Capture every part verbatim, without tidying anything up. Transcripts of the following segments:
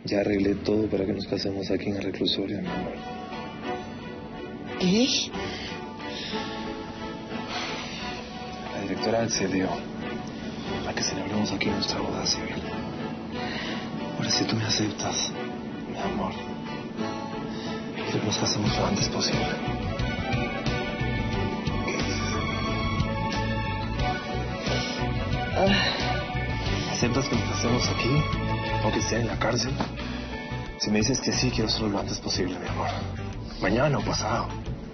Ya arreglé todo para que nos casemos aquí en el reclusorio, mi amor. ¿Eh? La directora accedió a que celebremos aquí nuestra boda civil. Ahora, si tú me aceptas, mi amor, quiero que nos casemos lo antes posible. ¿Aceptas que nos casemos aquí, aunque sea en la cárcel? Si me dices que sí, quiero hacerlo lo antes posible, mi amor. Mañana o pasado.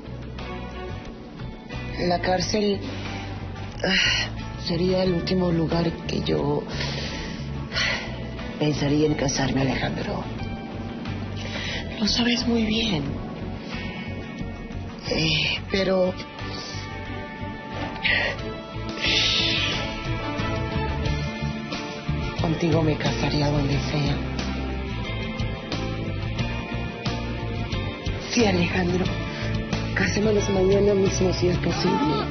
La cárcel ah, sería el último lugar que yo pensaría en casarme, Alejandro. Lo sabes muy bien. Eh, pero... contigo me casaría donde sea. Sí, Alejandro. Casémonos mañana mismo si es posible.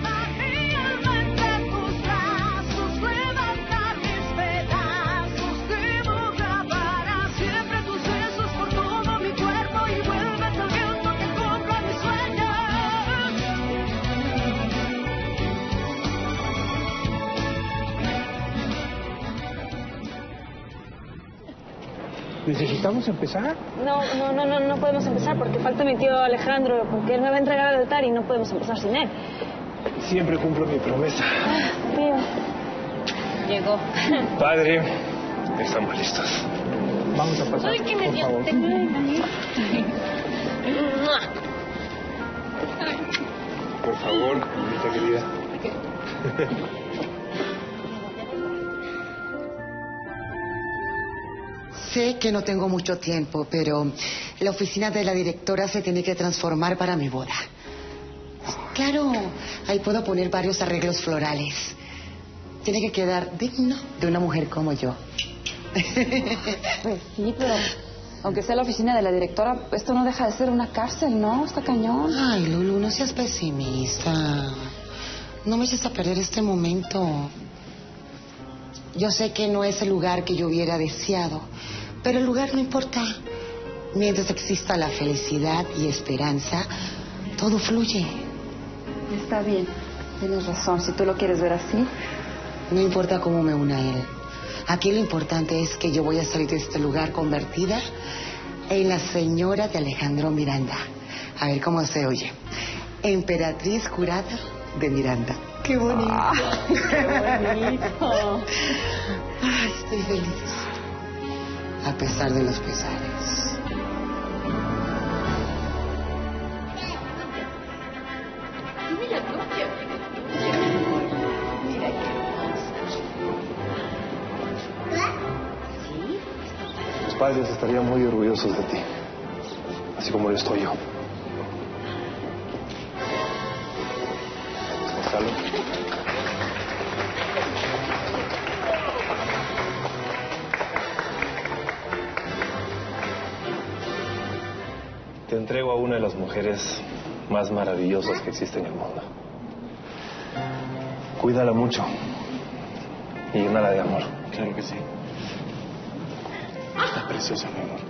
¿Necesitamos empezar? No, no, no, no, no podemos empezar porque falta mi tío Alejandro, porque él me va a entregar al altar y no podemos empezar sin él. Siempre cumplo mi promesa. Ah, tío. Llegó. Padre, estamos listos. Vamos a pasar, Ay, que me por dio favor. Por favor, mamita querida. Sé que no tengo mucho tiempo, pero la oficina de la directora se tiene que transformar para mi boda. Claro, ahí puedo poner varios arreglos florales. Tiene que quedar digno de una mujer como yo. Pues sí, pero aunque sea la oficina de la directora, esto no deja de ser una cárcel, ¿no? Está cañón. Ay, Lulu, no seas pesimista. No me eches a perder este momento. Yo sé que no es el lugar que yo hubiera deseado, pero el lugar no importa. Mientras exista la felicidad y esperanza, todo fluye. Está bien, tienes razón. Si tú lo quieres ver así. No importa cómo me una a él. Aquí lo importante es que yo voy a salir de este lugar convertida en la señora de Alejandro Miranda. A ver cómo se oye. Emperatriz jurada de Miranda. ¡Qué bonito! Ah, ¡qué bonito! Ay, estoy feliz. A pesar de los pesares. Tus padres estarían muy orgullosos de ti, así como lo estoy yo. Gonzalo. Te entrego a una de las mujeres más maravillosas que existe en el mundo. Cuídala mucho y llénala de amor. Claro que sí. Está preciosa, mi amor.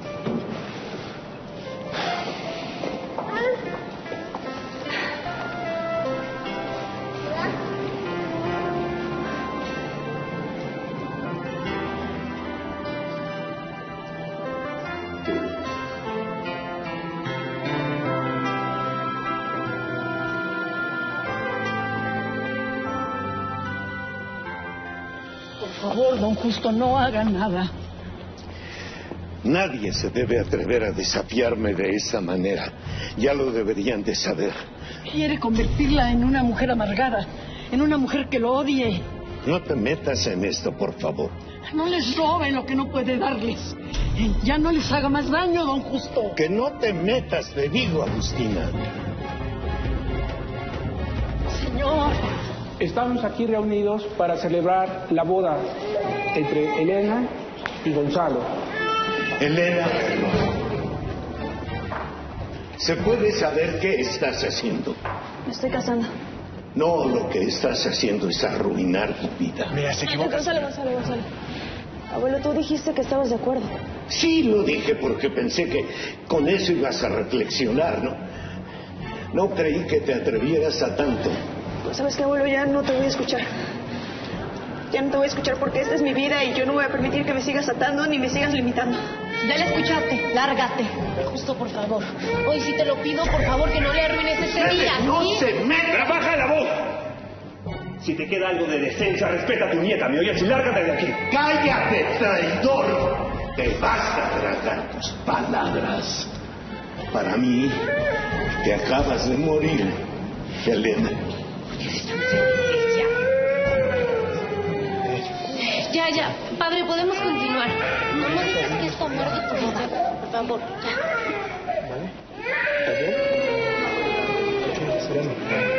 Por favor, don Justo, no haga nada. Nadie se debe atrever a desafiarme de esa manera. Ya lo deberían de saber. Quiere convertirla en una mujer amargada, en una mujer que lo odie. No te metas en esto, por favor. No les robe lo que no puede darles. Ya no les haga más daño, don Justo. Que no te metas, te digo, Agustina. Señor. Estamos aquí reunidos para celebrar la boda entre Elena y Gonzalo. Elena, ¿se puede saber qué estás haciendo? Me estoy casando. No, lo que estás haciendo es arruinar tu vida. Mira, se equivoca. Gonzalo, Gonzalo, Gonzalo. Abuelo, tú dijiste que estabas de acuerdo. Sí, lo dije porque pensé que con eso ibas a reflexionar, ¿no? No creí que te atrevieras a tanto. Pues sabes que, abuelo, ya no te voy a escuchar. Ya no te voy a escuchar porque esta es mi vida y yo no voy a permitir que me sigas atando ni me sigas limitando. Ya la escuchaste, lárgate. Justo, por favor. Hoy sí te lo pido, por favor, que no le arruines ese día. ¡No ¿sí? se meta! ¡Baja la voz! Si te queda algo de decencia, respeta a tu nieta, ¿me oyes? Y lárgate de aquí. ¡Cállate, traidor! Te vas a tragar tus palabras. Para mí, te acabas de morir, Elena. Ya, ya. Padre, podemos continuar. No me digas que esto muerde por favor. Por favor, ya. ¿Vale? ¿Estás bien? Ok, sereno.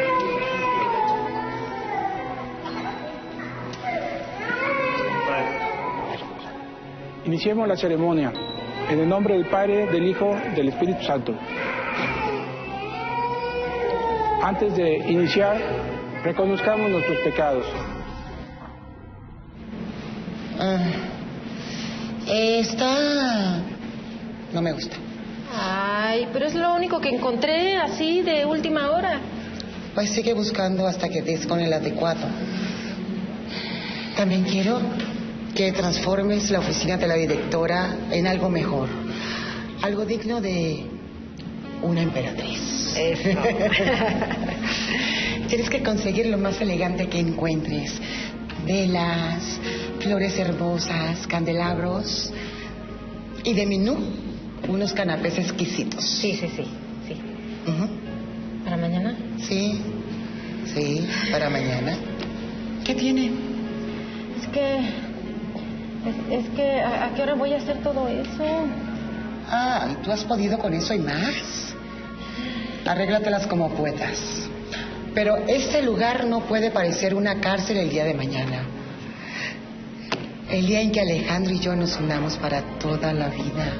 Iniciemos la ceremonia. En el nombre del Padre, del Hijo, del Espíritu Santo. Antes de iniciar, reconozcamos nuestros pecados. Ah, esta no me gusta. Ay, pero es lo único que encontré así de última hora. Pues sigue buscando hasta que des con el adecuado. También quiero que transformes la oficina de la directora en algo mejor. Algo digno de una emperatriz. Eso. Tienes que conseguir lo más elegante que encuentres. Velas, flores hermosas, candelabros y de menú unos canapés exquisitos. Sí, sí, sí, sí. Uh-huh. ¿Para mañana? Sí, sí, para mañana. ¿Qué tiene? Es que... Es, es que... ¿a, ¿A qué hora voy a hacer todo eso? Ah, ¿y tú has podido con eso y más? Arréglatelas como puedas. Pero este lugar no puede parecer una cárcel el día de mañana. El día en que Alejandro y yo nos unamos para toda la vida.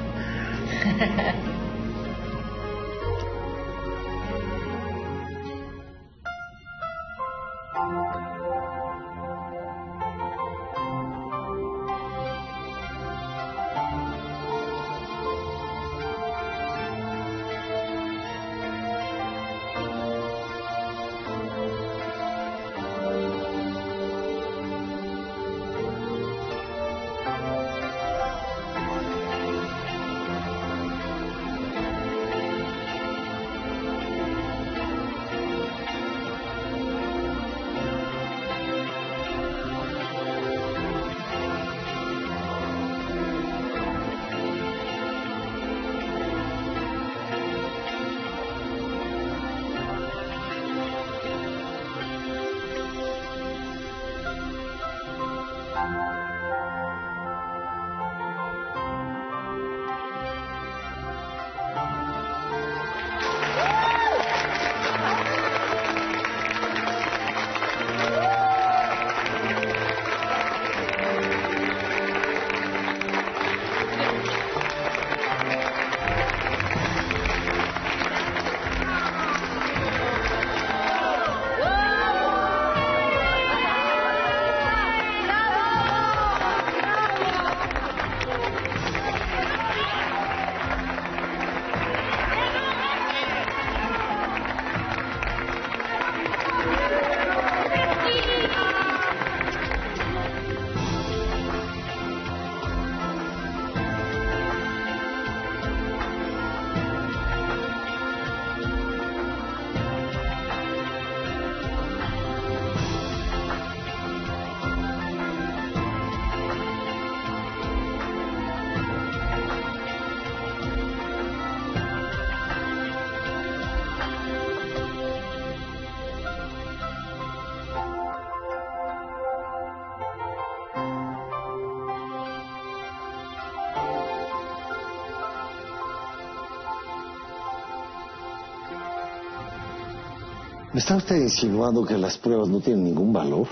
¿Me está usted insinuando que las pruebas no tienen ningún valor?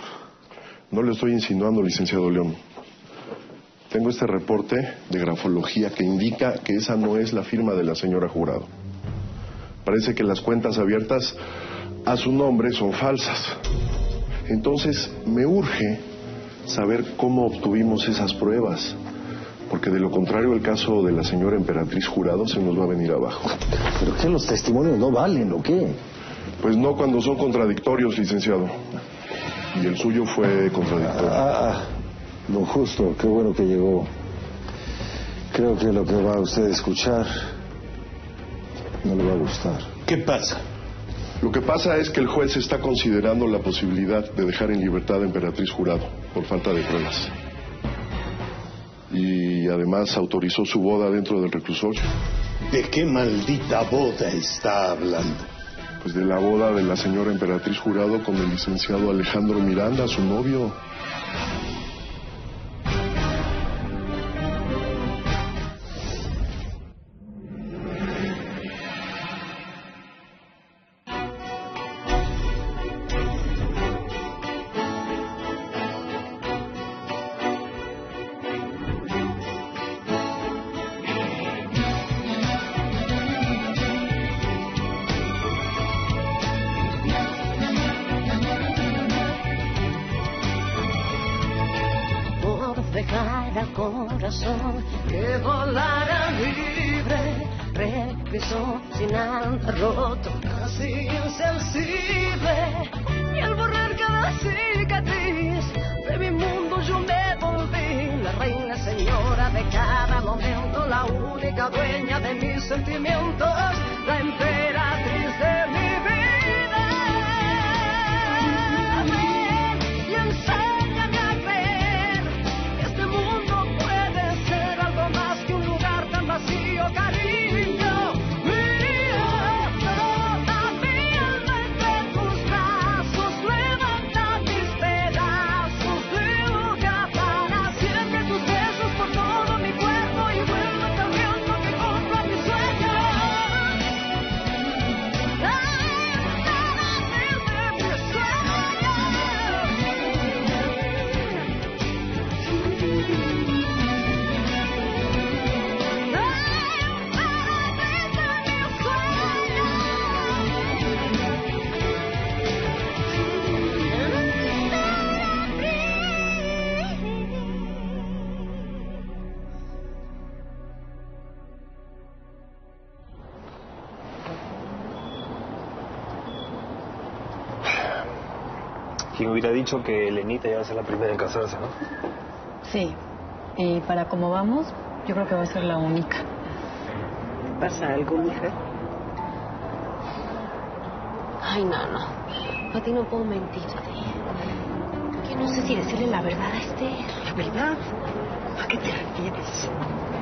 No le estoy insinuando, licenciado León. Tengo este reporte de grafología que indica que esa no es la firma de la señora Jurado. Parece que las cuentas abiertas a su nombre son falsas. Entonces, me urge saber cómo obtuvimos esas pruebas, porque de lo contrario el caso de la señora Emperatriz Jurado se nos va a venir abajo. ¿Pero qué? ¿Los testimonios no valen o qué? Pues no cuando son contradictorios, licenciado. Y el suyo fue contradictorio. Ah, ah, don Justo, qué bueno que llegó. Creo que lo que va usted a escuchar no le va a gustar. ¿Qué pasa? Lo que pasa es que el juez está considerando la posibilidad de dejar en libertad a Emperatriz Jurado por falta de pruebas. Y además autorizó su boda dentro del reclusorio. ¿De qué maldita boda está hablando? Pues de la boda de la señora Emperatriz Jurado con el licenciado Alejandro Miranda, su novio. Dejar al corazón que volara libre, regresó sin andar roto, casi insensible. Y al borrar cada cicatriz de mi mundo yo me volví la reina señora de cada momento, la única dueña de mis sentimientos, la emperatriz de mi vida. Y enséñame a creer que este mundo puede ser algo más que un lugar tan vacío, cariño mío. Toda mi alma entre tus brazos, levanta mis pedazos, dibuja para siempre tus besos por todo mi cuerpo y vuelve cambiando mi contra mis sueños. ¿Quién hubiera dicho que Elenita iba a ser la primera en casarse, no? Sí. Y para cómo vamos, yo creo que va a ser la única. ¿Pasa algo, hija? Ay, no, no. A ti no puedo mentirte. Que no sé si decirle la verdad a Esther. ¿La verdad? ¿A qué te refieres?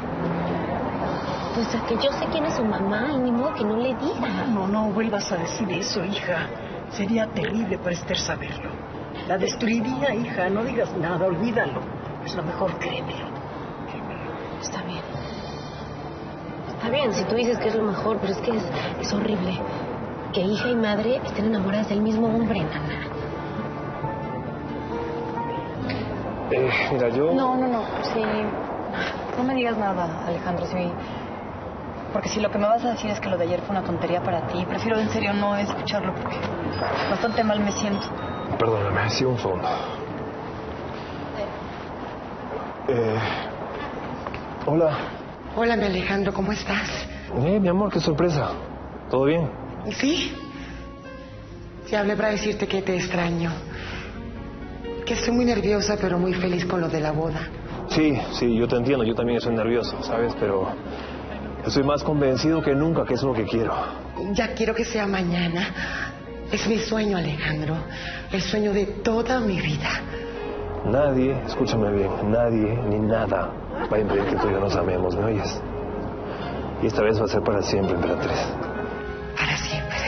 Pues a que yo sé quién es su mamá y ni modo que no le diga. No, no, no vuelvas a decir eso, hija. Sería terrible para Esther saberlo. La destruiría, hija. No digas nada, olvídalo. Es lo mejor, créemelo. Créemelo. Está bien. Está bien si tú dices que es lo mejor, pero es que es, es horrible que hija y madre estén enamoradas del mismo hombre, nana. Eh, mira, yo... No, no, no. Sí. No me digas nada, Alejandro. Sí. Porque si lo que me vas a decir es que lo de ayer fue una tontería para ti, prefiero en serio no escucharlo porque bastante mal me siento. Perdóname, sí, un segundo. Eh... Hola. Hola, mi Alejandro, ¿cómo estás? Eh, mi amor, qué sorpresa. ¿Todo bien? Sí. Te hablé para decirte que te extraño. Que estoy muy nerviosa, pero muy feliz con lo de la boda. Sí, sí, yo te entiendo. Yo también estoy nervioso, ¿sabes? Pero estoy más convencido que nunca que es lo que quiero. Ya quiero que sea mañana. Es mi sueño, Alejandro. El sueño de toda mi vida. Nadie, escúchame bien, nadie ni nada va a impedir que tú y yo nos amemos, ¿me oyes? Y esta vez va a ser para siempre, Emperatriz. Para siempre.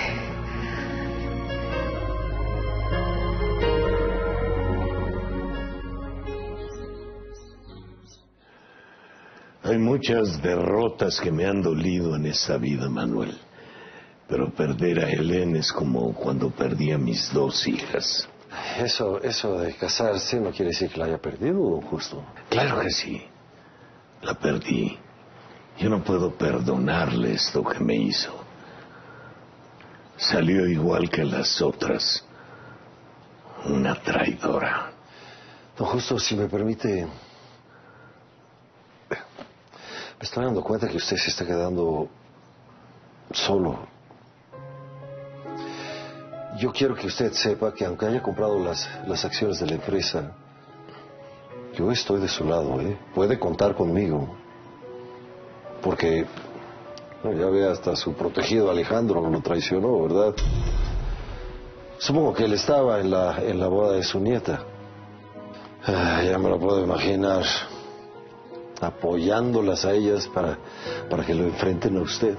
Hay muchas derrotas que me han dolido en esta vida, Manuel. Pero perder a Helen es como cuando perdí a mis dos hijas. Eso, eso de casarse no quiere decir que la haya perdido, Justo. Claro que sí. La perdí. Yo no puedo perdonarle esto que me hizo. Salió igual que las otras. Una traidora. Don Justo, si me permite... Me estoy dando cuenta que usted se está quedando solo. Yo quiero que usted sepa que aunque haya comprado las, las acciones de la empresa, yo estoy de su lado, ¿eh? Puede contar conmigo. Porque, no, ya ve, hasta su protegido Alejandro lo traicionó, ¿verdad? Supongo que él estaba en la, en la boda de su nieta. Ah, ya me lo puedo imaginar, apoyándolas a ellas para, para que lo enfrenten a usted.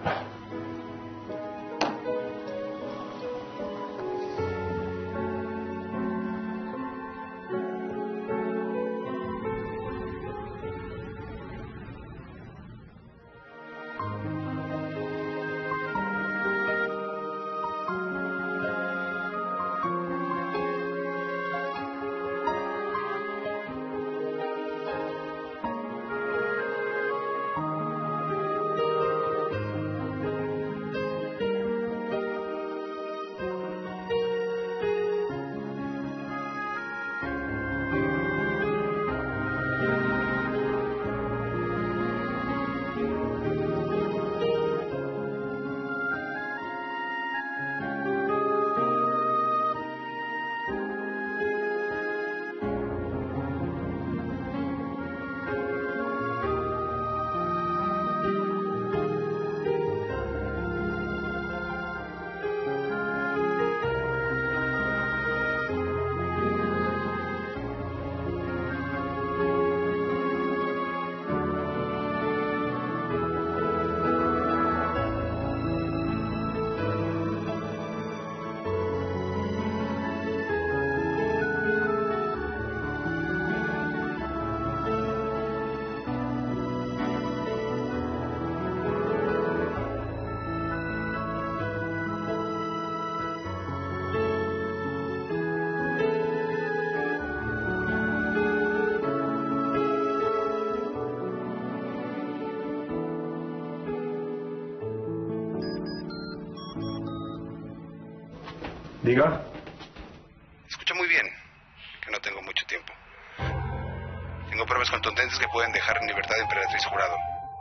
Diga. Escucha muy bien, que no tengo mucho tiempo. Tengo pruebas contundentes que pueden dejar en libertad a Emperatriz Jurado.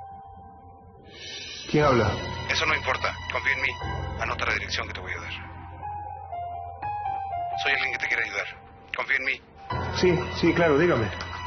¿Quién habla? Eso no importa, confía en mí. Anota la dirección que te voy a dar. Soy alguien que te quiere ayudar. Confía en mí. Sí, sí, claro, dígame.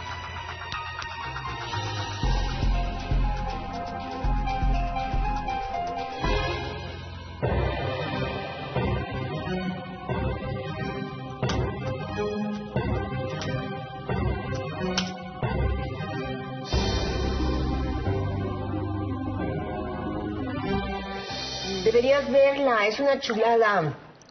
Deberías verla, es una chulada.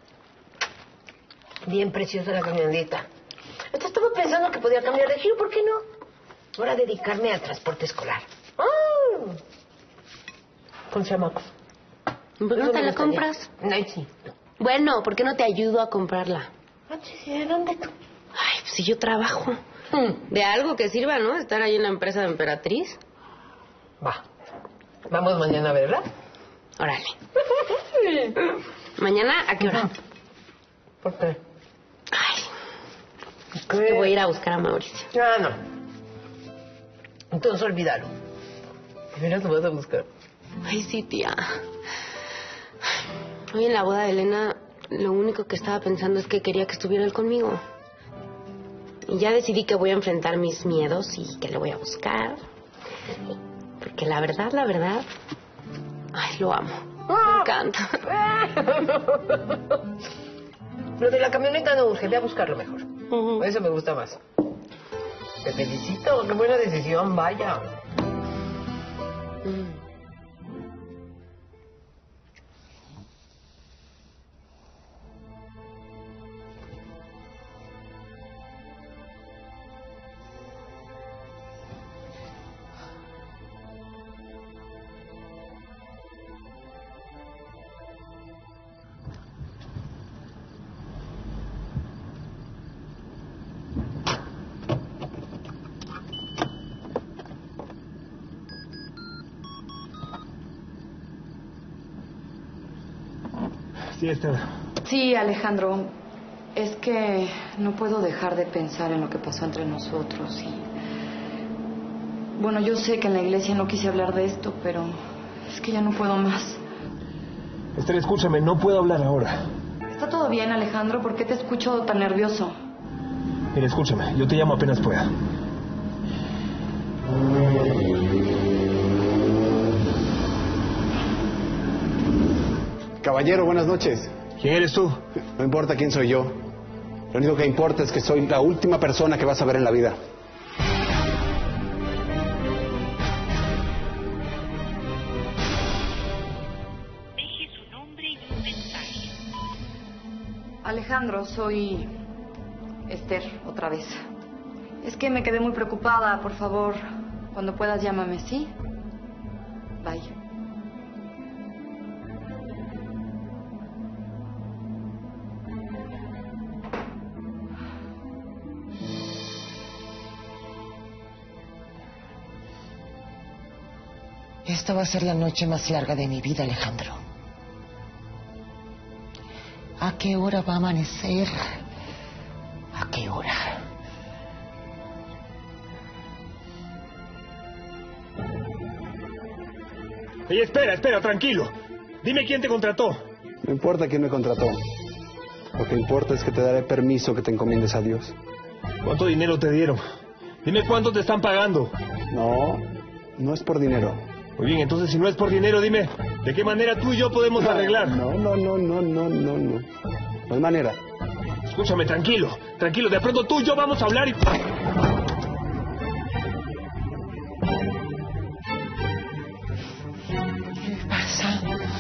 Bien preciosa la camioneta. Hasta estaba pensando que podía cambiar de giro, ¿por qué no? Ahora dedicarme al transporte escolar. ¡Ah! Con chamacos. ¿Por qué no te la compras? Ay, sí. Bueno, ¿por qué no te ayudo a comprarla? Ah, sí, ¿de dónde tú? Ay, pues si yo trabajo. Hmm. De algo que sirva, ¿no? Estar ahí en la empresa de Emperatriz. Va. Vamos mañana, ¿verdad? Órale. ¿Mañana a qué hora? ¿Por qué? Ay, es que voy a ir a buscar a Mauricio. Ah, no. Entonces olvídalo. Mira, te vas a buscar. Ay, sí, tía. Hoy en la boda de Elena, lo único que estaba pensando es que quería que estuviera él conmigo. Y ya decidí que voy a enfrentar mis miedos y que le voy a buscar. Porque la verdad, la verdad... Ay, lo amo. Me encanta. Lo de la camioneta no urge, voy a buscarlo mejor. Uh-huh. Eso me gusta más. Te felicito, qué buena decisión, vaya. Mm. Sí, está. Sí, Alejandro. Es que no puedo dejar de pensar en lo que pasó entre nosotros y... Bueno, yo sé que en la iglesia no quise hablar de esto, pero es que ya no puedo más. Esther, escúchame, no puedo hablar ahora. ¿Está todo bien, Alejandro? ¿Por qué te escucho tan nervioso? Mira, escúchame, yo te llamo apenas pueda. Caballero, buenas noches. ¿Quién eres tú? No importa quién soy yo. Lo único que importa es que soy la última persona que vas a ver en la vida. Deje su nombre y un mensaje. Alejandro, soy Esther, otra vez. Es que me quedé muy preocupada, por favor. Cuando puedas, llámame, ¿sí? Bye. Esta va a ser la noche más larga de mi vida, Alejandro. ¿A qué hora va a amanecer? ¿A qué hora? Ey, espera, espera, tranquilo. Dime quién te contrató. No importa quién me contrató. Lo que importa es que te daré permiso que te encomiendes a Dios. ¿Cuánto dinero te dieron? Dime cuánto te están pagando. No, no es por dinero. Muy bien, entonces si no es por dinero, dime, ¿de qué manera tú y yo podemos arreglar? No, no, no, no, no, no, no. No hay manera. Escúchame, tranquilo, tranquilo, de pronto tú y yo vamos a hablar y... ¿Qué me pasa?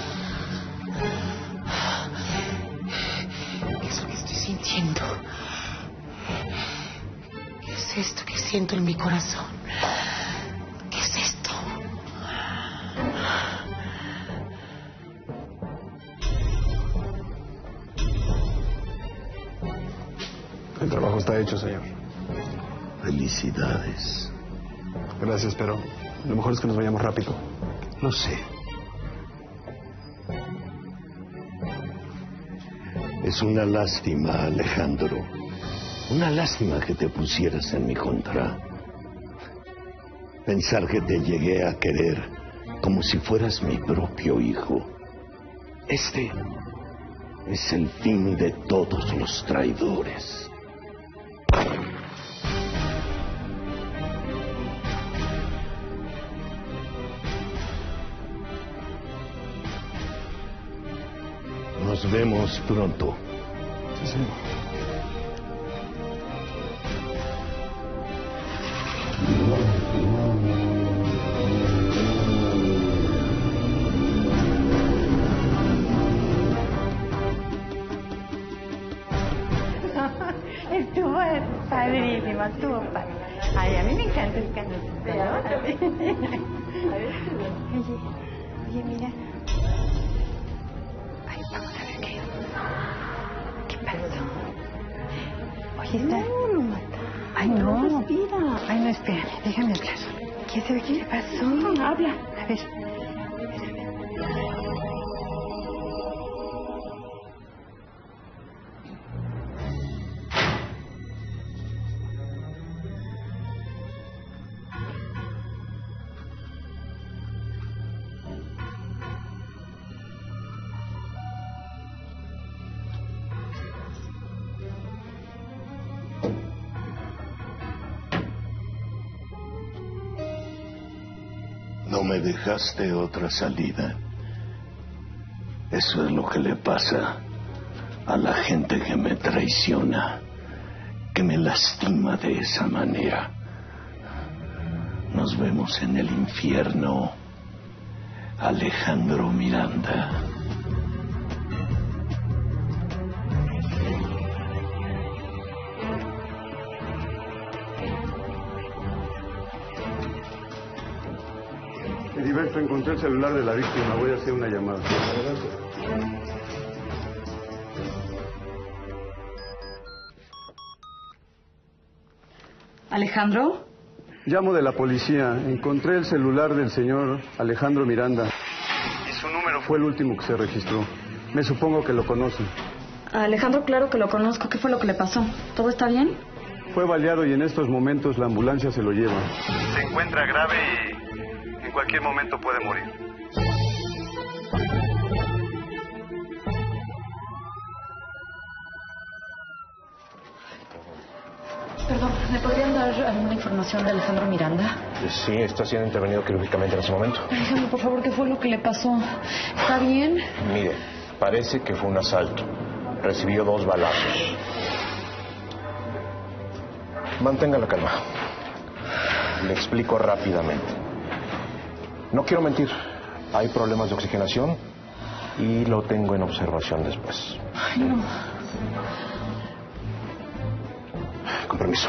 ¿Qué es lo que estoy sintiendo? ¿Qué es esto que siento en mi corazón? ¿Qué es esto? El trabajo está hecho, señor. Felicidades. Gracias, pero lo mejor es que nos vayamos rápido. Lo sé. Es una lástima, Alejandro. Una lástima que te pusieras en mi contra. Pensar que te llegué a querer como si fueras mi propio hijo. Este es el fin de todos los traidores. Nos vemos pronto. Sí, señor. Estuvo padrísimo, estuvo padre. Ay, a mí me encanta el canocito, ¿no? Oye, oye, mira. Ay, vamos a ver qué. ¿Qué pasó? Oye, está... No, lo mata. Ay, no. No respira. Ay, no, espérame, déjame hablar. ¿Qué sabe qué le pasó? No, habla. A ver. No me dejaste otra salida. Eso es lo que le pasa a la gente que me traiciona, que me lastima de esa manera. Nos vemos en el infierno, Alejandro Miranda. Heriberto, encontré el celular de la víctima. Voy a hacer una llamada. Adelante. ¿Alejandro? Llamo de la policía. Encontré el celular del señor Alejandro Miranda. Y su número fue el último que se registró. Me supongo que lo conocen. Alejandro, claro que lo conozco. ¿Qué fue lo que le pasó? ¿Todo está bien? Fue baleado y en estos momentos la ambulancia se lo lleva. Se encuentra grave y en cualquier momento puede morir. Perdón, ¿me podrían dar alguna información de Alejandro Miranda? Sí, está siendo intervenido quirúrgicamente en ese momento. Alejandro, por favor, ¿qué fue lo que le pasó? ¿Está bien? Mire, parece que fue un asalto. Recibió dos balazos. Mantenga la calma. Le explico rápidamente. No quiero mentir. Hay problemas de oxigenación y lo tengo en observación después. Ay, no. Con permiso.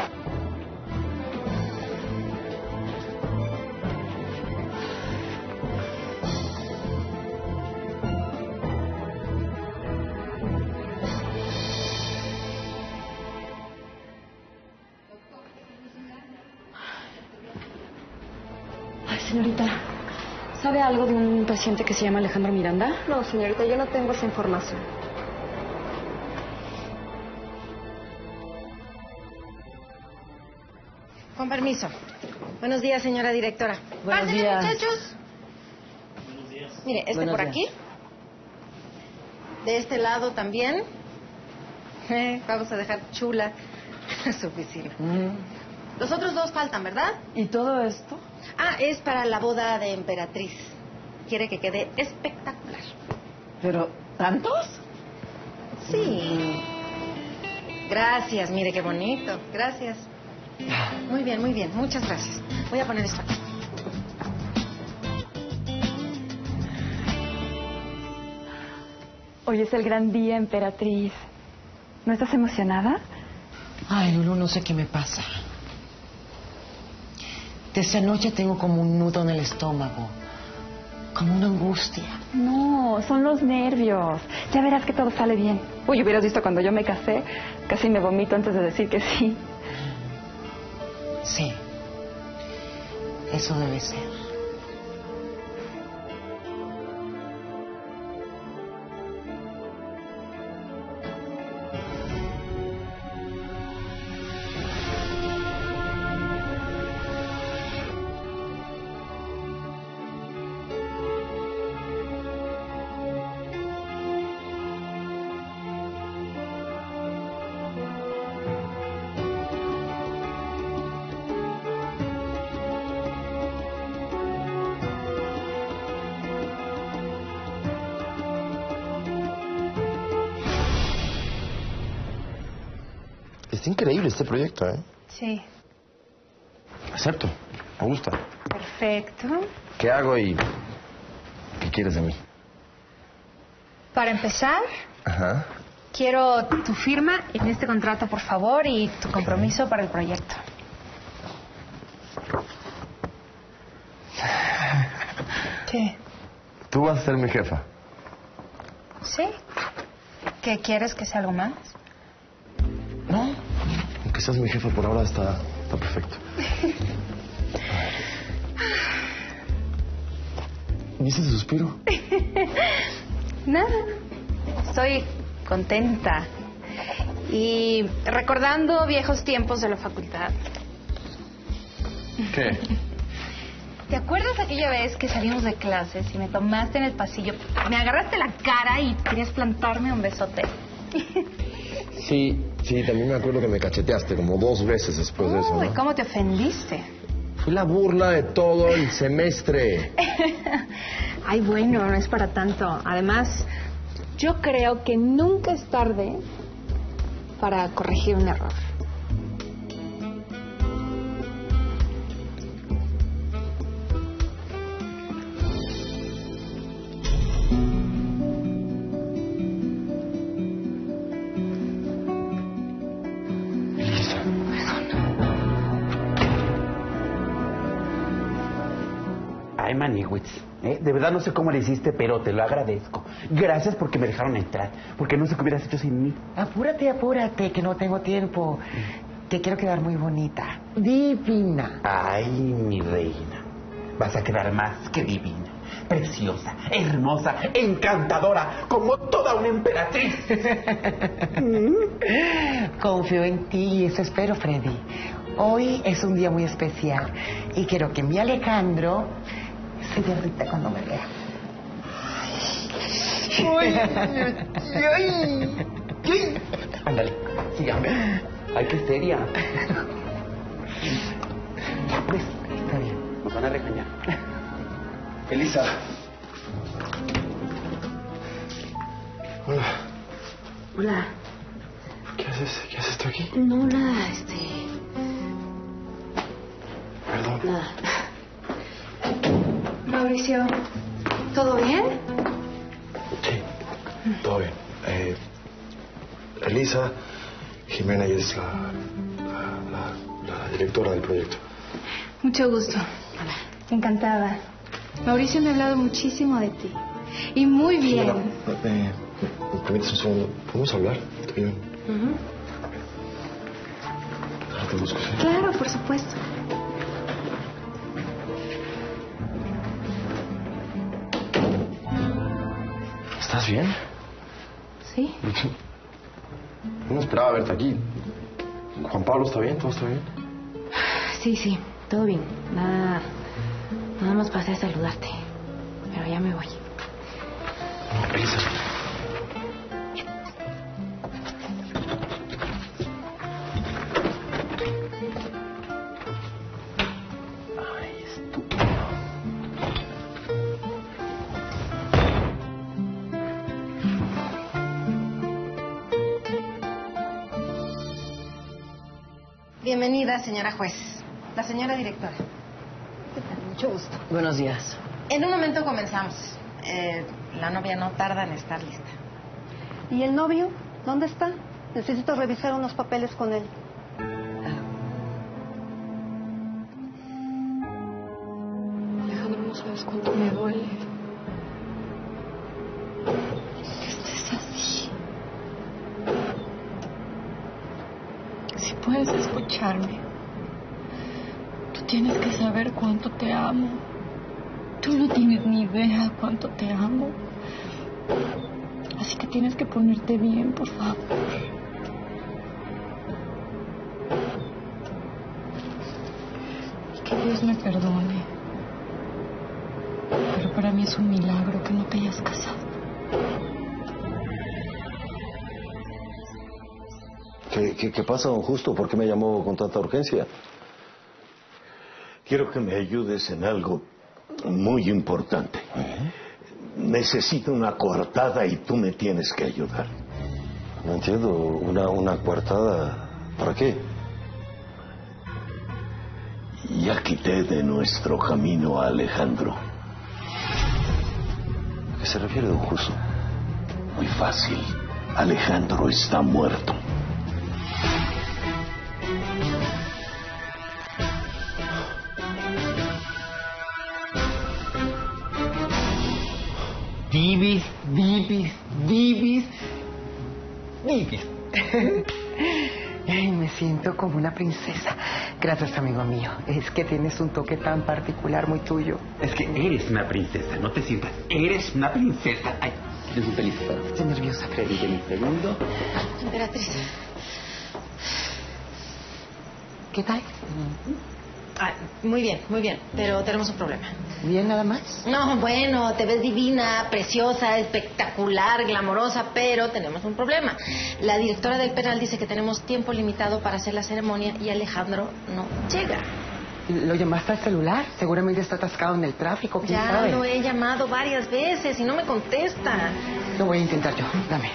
Ay, señorita, ¿sabe algo de un paciente que se llama Alejandro Miranda? No, señorita, yo no tengo esa información. Con permiso. Buenos días, señora directora. Buenos Pásenle, días. muchachos. Buenos días. Mire, este Buenos por días. aquí. De este lado también. Eh, vamos a dejar chula su oficina. Mm. Los otros dos faltan, ¿verdad? ¿Y todo esto? Ah, es para la boda de Emperatriz. Quiere que quede espectacular. ¿Pero tantos? Sí. Gracias, mire qué bonito. Gracias. Muy bien, muy bien. Muchas gracias. Voy a poner esto aquí. Hoy es el gran día, Emperatriz. ¿No estás emocionada? Ay, Lulu, no sé qué me pasa. Desde anoche tengo como un nudo en el estómago. Como una angustia. No, son los nervios. Ya verás que todo sale bien. Uy, hubieras visto cuando yo me casé. Casi me vomito antes de decir que sí. Sí. Eso debe ser. Está increíble este proyecto, ¿eh? Sí. Acepto. Me gusta. Perfecto. ¿Qué hago y qué quieres de mí? Para empezar, Ajá. quiero tu firma en este contrato, por favor, y tu compromiso para el proyecto. ¿Qué? Tú vas a ser mi jefa. ¿Sí? ¿Qué quieres que sea algo más? No. Aunque seas mi jefa por ahora está, está perfecto. ¿Y ese suspiro? Nada. Estoy contenta. Y recordando viejos tiempos de la facultad. ¿Qué? ¿Te acuerdas aquella vez que salimos de clases y me tomaste en el pasillo, me agarraste la cara y querías plantarme un besote? Sí, sí, también me acuerdo que me cacheteaste como dos veces después de eso, Uy, ¿no? ¿cómo te ofendiste? Fue la burla de todo el semestre. Ay, bueno, no es para tanto. Además, yo creo que nunca es tarde para corregir un error. Ay, Maniwitz, ¿eh? De verdad no sé cómo le hiciste, pero te lo agradezco. Gracias porque me dejaron entrar, porque no sé qué hubieras hecho sin mí. Apúrate, apúrate, que no tengo tiempo. Te quiero quedar muy bonita. Divina. Ay, mi reina, vas a quedar más que divina. Preciosa, hermosa, encantadora, como toda una emperatriz. Confío en ti y eso espero, Freddy. Hoy es un día muy especial y quiero que mi Alejandro se derrita cuando me vea. Ay, ay, ay. Ándale, sigamos. Ay, qué seria. Ya pues, está bien. Nos van a regañar. Elisa. Hola. Hola. ¿Qué haces? ¿Qué haces tú aquí? No, nada, este... Perdón. Nada. Mauricio, ¿todo bien? Sí, todo bien. Eh, Elisa Jimena es la, la, la, la directora del proyecto. Mucho gusto. Encantada. Mauricio me ha hablado muchísimo de ti. Y muy bien. Jimena, ¿me, ¿me permites un segundo? ¿Podemos hablar? ¿Estoy bien? Uh-huh. Ahora te busco, ¿sí? Claro, por supuesto. ¿Estás bien? Sí. No esperaba verte aquí. Juan Pablo, ¿está bien? ¿Todo está bien? Sí, sí, todo bien. Nada, nada más pasé a saludarte. Pero ya me voy. No, Elisa. Ay, estúpido. Bienvenida, señora juez. La señora directora. Mucho gusto. Buenos días. En un momento comenzamos. Eh, la novia no tarda en estar lista. ¿Y el novio? ¿Dónde está? Necesito revisar unos papeles con él. Alejandro, no sabes cuánto me duele. Que estés así. Si puedes escucharme, tú tienes que saber cuánto te amo. Tú no tienes ni idea cuánto te amo. Así que tienes que ponerte bien, por favor. Y que Dios me perdone. Pero para mí es un milagro que no te hayas casado. ¿Qué, qué, qué pasa, don Justo? ¿Por qué me llamó con tanta urgencia? Quiero que me ayudes en algo muy importante. Necesito una coartada y tú me tienes que ayudar. No entiendo. ¿Una, una coartada? ¿Para qué? Ya quité de nuestro camino a Alejandro. ¿A qué se refiere, don Justo? Muy fácil. Alejandro está muerto. Divis, divis, divis, divis. Ay, me siento como una princesa. Gracias, amigo mío. Es que tienes un toque tan particular, muy tuyo. Es que eres una princesa, no te sientas. Eres una princesa. Ay, eres un feliz. Estoy nerviosa. Permíteme un segundo. Emperatriz. ¿Qué tal? Ah, muy bien, muy bien, pero tenemos un problema. ¿Bien nada más? No, bueno, te ves divina, preciosa, espectacular, glamorosa, pero tenemos un problema. La directora del penal dice que tenemos tiempo limitado para hacer la ceremonia y Alejandro no llega. ¿Lo llamaste al celular? Seguramente está atascado en el tráfico, ¿quién Ya sabe? lo he llamado varias veces y no me contesta. Lo voy a intentar yo, dame.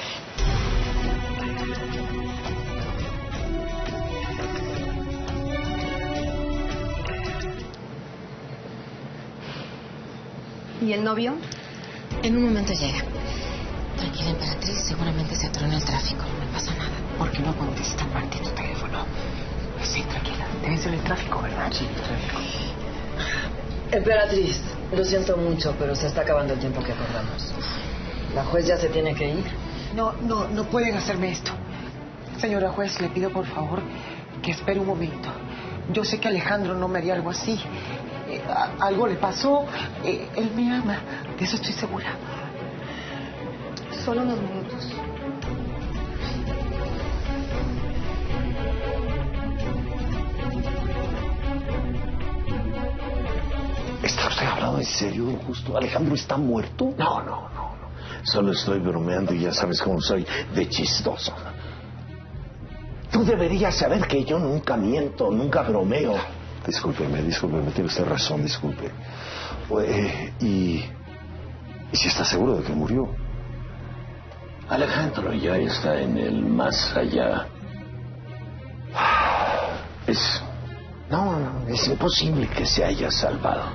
¿Y el novio? En un momento llega. Tranquila, emperatriz, seguramente se atoró en el tráfico. No pasa nada. ¿Por qué no contesta Martín tu teléfono? Sí, tranquila. Debe ser el tráfico, ¿verdad? Sí, el tráfico. Emperatriz, lo siento mucho, pero se está acabando el tiempo que acordamos. La juez ya se tiene que ir. No, no, no pueden hacerme esto. Señora juez, le pido por favor que espere un momento. Yo sé que Alejandro no me haría algo así. Eh, a- algo le pasó. Eh, él me ama, de eso estoy segura. Solo unos minutos. ¿Está usted hablando en serio, don Justo? ¿Alejandro está muerto? No, no, no, no. Solo estoy bromeando y ya sabes cómo soy de chistoso. Tú deberías saber que yo nunca miento, nunca bromeo. Discúlpeme, discúlpeme, tiene usted razón, disculpe. Eh, y, ¿Y si está seguro de que murió? Alejandro ya está en el más allá. Es... No, no, es imposible que se haya salvado.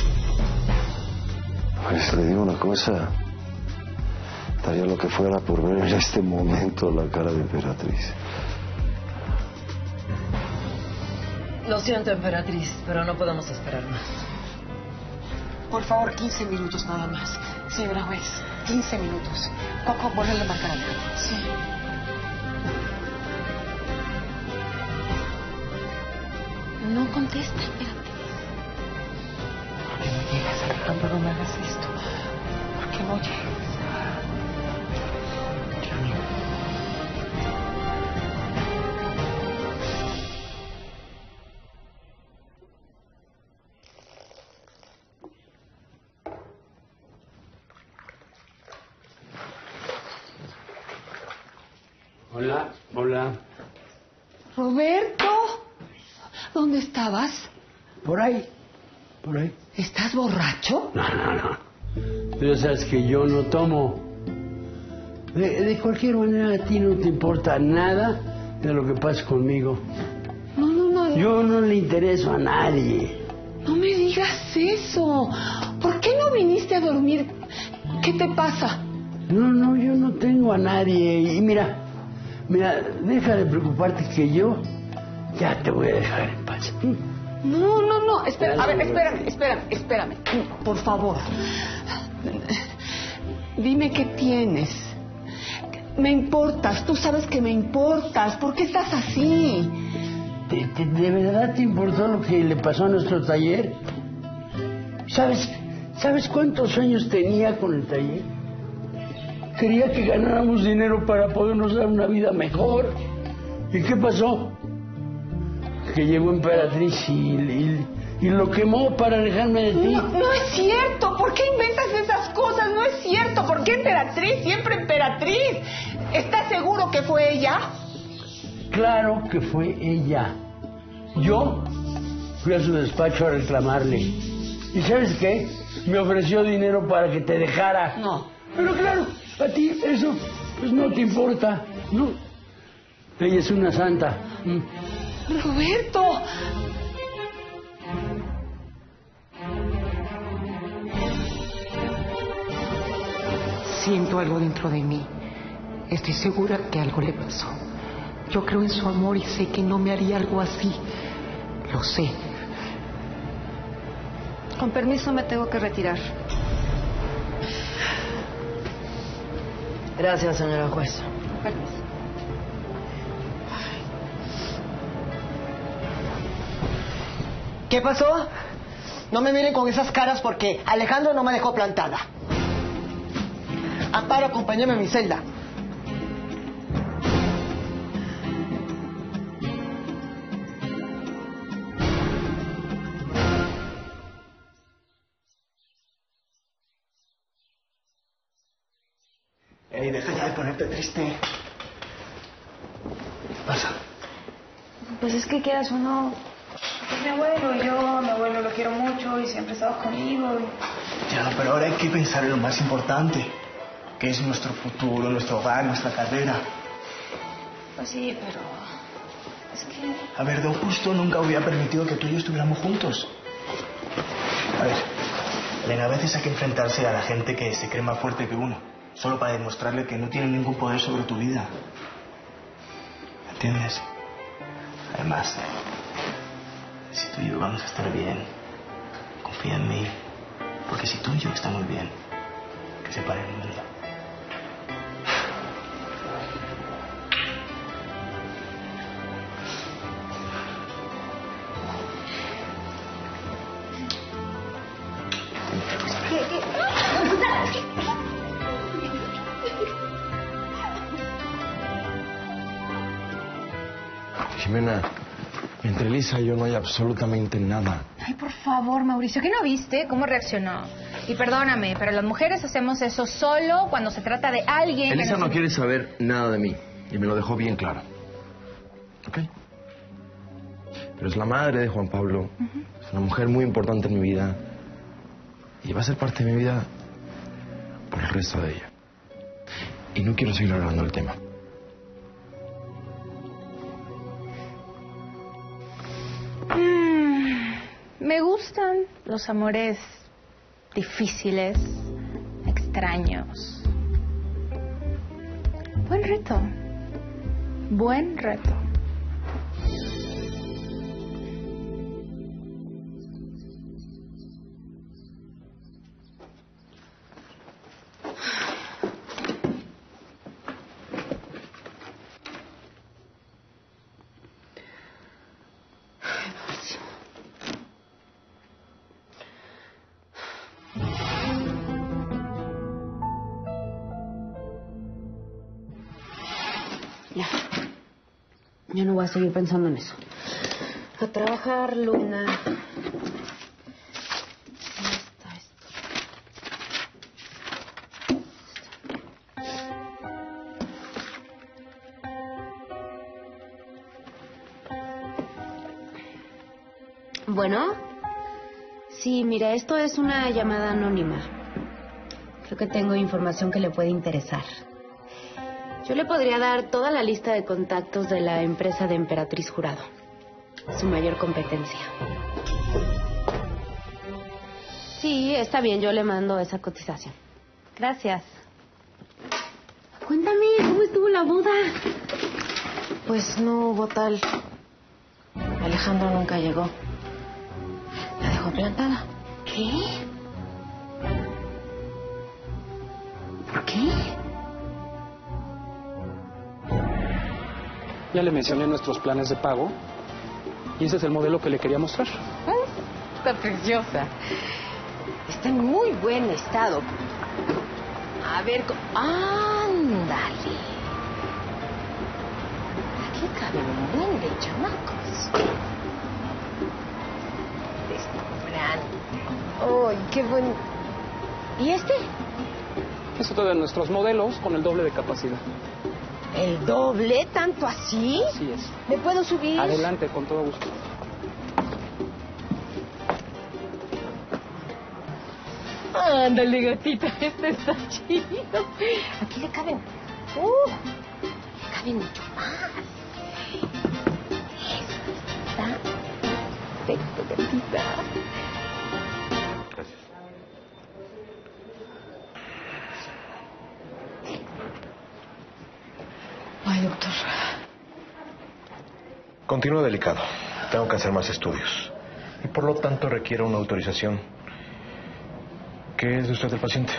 Pues le digo una cosa. Daría lo que fuera por ver en este momento la cara de Emperatriz. Lo siento, Emperatriz, pero no podemos esperar más. Por favor, quince minutos nada más. Señora juez, quince minutos. Coco, vuelve a marcar a Alejandro. Sí. No contesta, espérate. ¿Por qué no llegas, Alejandro? No me hagas esto. ¿Por qué no llegas? Hola, hola. Roberto, ¿dónde estabas? Por ahí, por ahí. ¿Estás borracho? No, no, no. Tú ya sabes que yo no tomo. De, de cualquier manera, a ti no te importa nada de lo que pase conmigo. No, no, no. Yo no le intereso a nadie. No me digas eso. ¿Por qué no viniste a dormir? ¿Qué te pasa? No, no, yo no tengo a nadie. Y mira, mira, deja de preocuparte que yo ya te voy a dejar en paz. No, no, no. Espera, a ver, espérame, espérame, espérame. Por favor. Dime qué tienes. Me importas, tú sabes que me importas. ¿Por qué estás así? ¿De, de, de verdad te importó lo que le pasó a nuestro taller? ¿Sabes, ¿Sabes cuántos años tenía con el taller? Quería que ganáramos dinero para podernos dar una vida mejor. ¿Y qué pasó? Que llegó Emperatriz y, y, y lo quemó para alejarme de ti. No, no es cierto. ¿Por qué inventas esas cosas? No es cierto. ¿Por qué Emperatriz? Siempre Emperatriz. ¿Estás seguro que fue ella? Claro que fue ella. Yo fui a su despacho a reclamarle. ¿Y sabes qué? Me ofreció dinero para que te dejara. No. Pero claro, a ti eso pues no te importa, ¿no? Ella es una santa. Roberto. Siento algo dentro de mí. Estoy segura que algo le pasó. Yo creo en su amor y sé que no me haría algo así. Lo sé. Con permiso, me tengo que retirar. Gracias, señora juez. Permiso. ¿Qué pasó? No me miren con esas caras porque Alejandro no me dejó plantada. Amparo, acompáñame a mi celda. Ey, deja ya de ponerte triste. ¿Qué pasa? Pues es que quieras o no, es mi abuelo y yo, a mi abuelo lo quiero mucho y siempre estaba conmigo. Y... Ya, pero ahora hay que pensar en lo más importante, que es nuestro futuro, nuestro hogar, nuestra carrera. Pues sí, pero es que... A ver, don Justo nunca hubiera permitido que tú y yo estuviéramos juntos. A ver, Elena, a veces hay que enfrentarse a la gente que se cree más fuerte que uno, solo para demostrarle que no tiene ningún poder sobre tu vida. ¿Entiendes? Además, si tú y yo vamos a estar bien, confía en mí, porque si tú y yo estamos bien, que se pare el mundo. Jimena, entre Elisa y yo no hay absolutamente nada. Ay, por favor, Mauricio, ¿qué no viste? ¿Cómo reaccionó? Y perdóname, pero las mujeres hacemos eso solo cuando se trata de alguien Elisa que no nos... quiere saber nada de mí y me lo dejó bien claro. ¿Ok? Pero es la madre de Juan Pablo. Uh-huh. Es una mujer muy importante en mi vida y va a ser parte de mi vida por el resto de ella. Y no quiero seguir hablando del tema. Mm, me gustan los amores difíciles, extraños. Buen reto. Buen reto. Ya. Yo no voy a seguir pensando en eso. A trabajar, Luna. ¿Dónde está esto? Bueno. Sí, mira, esto es una llamada anónima. Creo que tengo información que le puede interesar. Yo le podría dar toda la lista de contactos de la empresa de Emperatriz Jurado. Su mayor competencia. Sí, está bien, yo le mando esa cotización. Gracias. Cuéntame, ¿cómo estuvo la boda? Pues no hubo tal. Alejandro nunca llegó. La dejó plantada. ¿Qué? ¿Por qué? Ya le mencioné nuestros planes de pago y ese es el modelo que le quería mostrar. Está preciosa. Está en muy buen estado. A ver, ándale. Aquí cabe un buen de chamacos. Deslumbrante. ¡Ay, qué buen! ¿Y este? Es otro de nuestros modelos con el doble de capacidad. ¿El doble? ¿Tanto así? Así es. ¿Me puedo subir? Adelante, con todo gusto. Ándale, gatita, este está chido. Aquí le caben... ¡Uh! Le caben mucho más. Está perfecto, gatita. Gracias. Ay, doctor. Continúa delicado. Tengo que hacer más estudios. Y por lo tanto requiere una autorización. ¿Qué es de usted el paciente?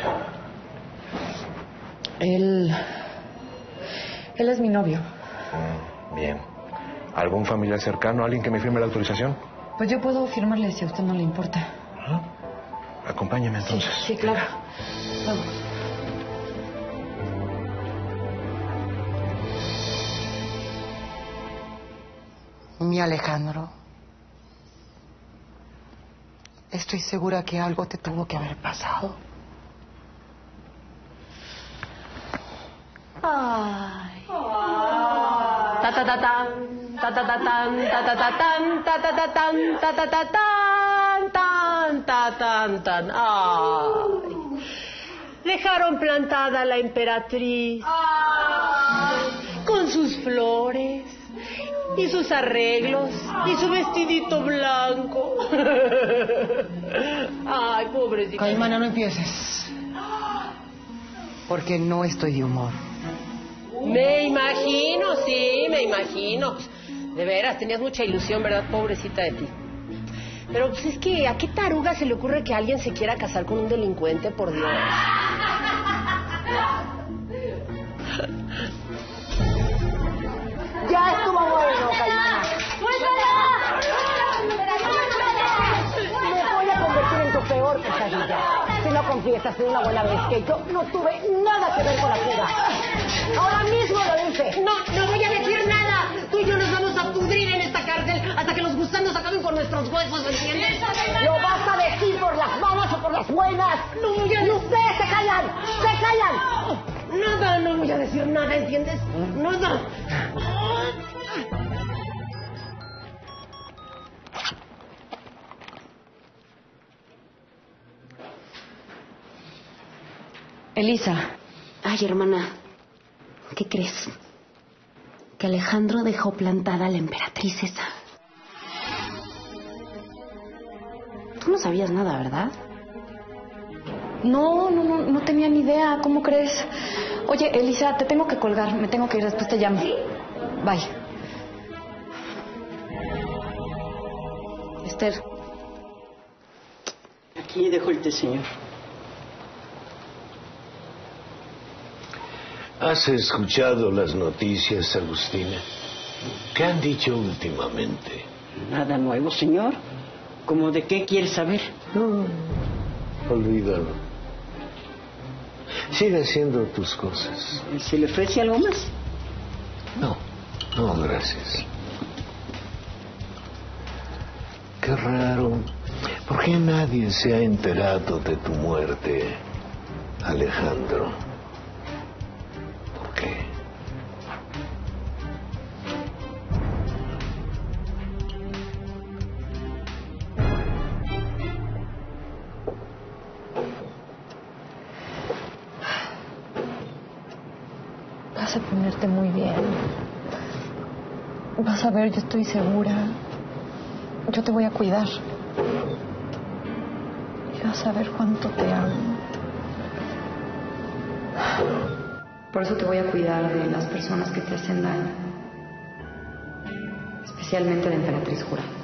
Él... Él es mi novio. Mm, bien. ¿Algún familiar cercano? ¿Alguien que me firme la autorización? Pues yo puedo firmarle si a usted no le importa. ¿Ah? Acompáñame entonces. Sí, sí, claro. Vamos. Mi Alejandro, estoy segura que algo te tuvo que haber pasado. Ay. Ta ta ta tan, ta ta ta tan, ta ta ta tan, ta ta ta tan, ta ta ta tan, tan, ta tan, tan. Ay. Dejaron plantada a la emperatriz con sus flores y sus arreglos y su vestidito blanco. Ay, pobrecita. Caimana, no empieces. Porque no estoy de humor. Me imagino, sí, me imagino. De veras, tenías mucha ilusión, ¿verdad? Pobrecita de ti. Pero pues es que, ¿a qué taruga se le ocurre que alguien se quiera casar con un delincuente, por Dios? Ya estuvo bueno, Caimana. Me voy a convertir en tu peor pesadilla. Si no confiesas de una buena vez que yo no tuve nada que ver con la fuga. Ahora mismo lo dice. No, no voy a decir nada. Tú y yo nos vamos a pudrir en esta cárcel hasta que los gusanos acaben con nuestros huesos, ¿entiendes? ¿Lo vas a decir por las malas o por las buenas? No voy a... ¡Y ustedes se callan! ¡Se callan! Nada, no voy a decir nada, ¿entiendes? Nada. Elisa. Ay, hermana, ¿qué crees? Que Alejandro dejó plantada a la emperatriz esa. Tú no sabías nada, ¿verdad? No, no, no, no tenía ni idea. ¿Cómo crees? Oye, Elisa, te tengo que colgar. Me tengo que ir. Después te llamo. Bye. Esther. Aquí dejo el té, señor. ¿Has escuchado las noticias, Agustina? ¿Qué han dicho últimamente? Nada nuevo, señor. ¿Cómo de qué quieres saber? No, olvídalo. Sigue haciendo tus cosas. ¿Se le ofrece algo más? No, no, gracias. Qué raro. ¿Por qué nadie se ha enterado de tu muerte, Alejandro? ¿Por qué? Vas a ponerte muy bien. Vas a ver, yo estoy segura. Yo te voy a cuidar. Y vas a ver cuánto te amo. Por eso te voy a cuidar de las personas que te hacen daño. Especialmente de Emperatriz Jurado.